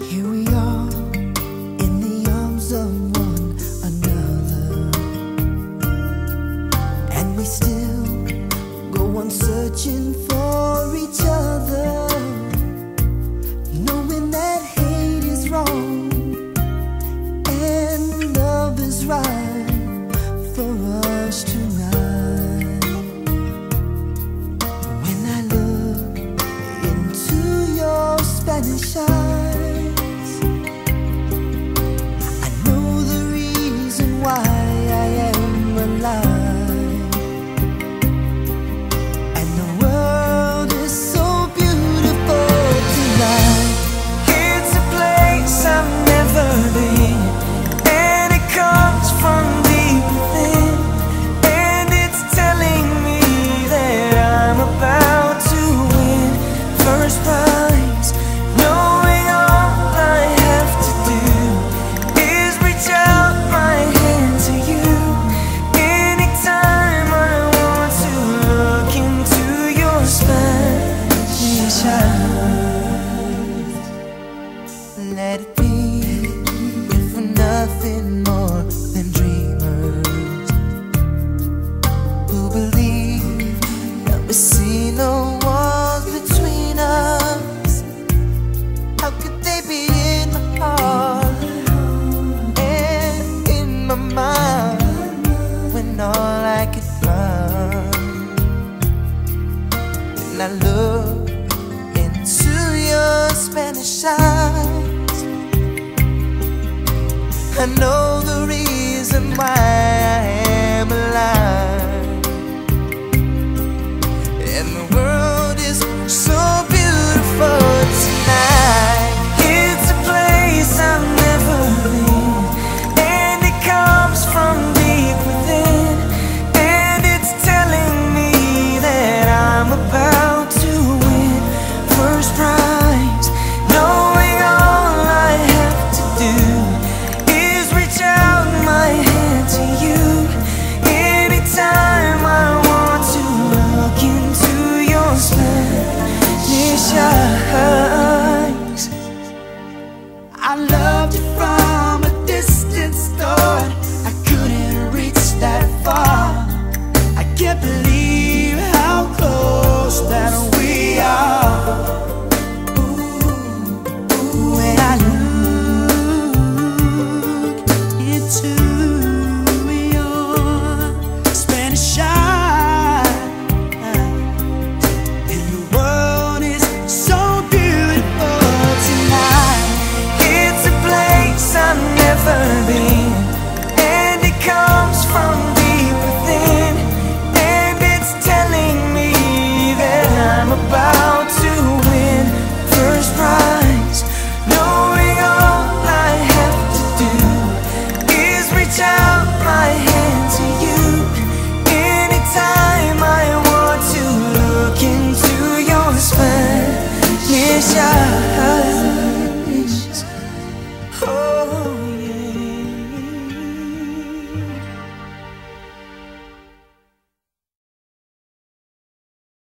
Here we are in the arms of one another, and we still go on searching for each other, knowing that hate is wrong and love is right for us tonight. When I look into your Spanish eyes, I know the reason why I am alive. And the world is so beautiful tonight. It's a place I've never been, and it comes from deep within, and it's telling me that I'm about to win first prize, knowing all I have to do is reach out my hand to you anytime I want to look into your Spanish eyes. Let it be, if we're nothing more than dreamers who believe that we see no walls between us. How could they be in my heart and in my mind when all I could find when I look into your Spanish eyes? I know the reason why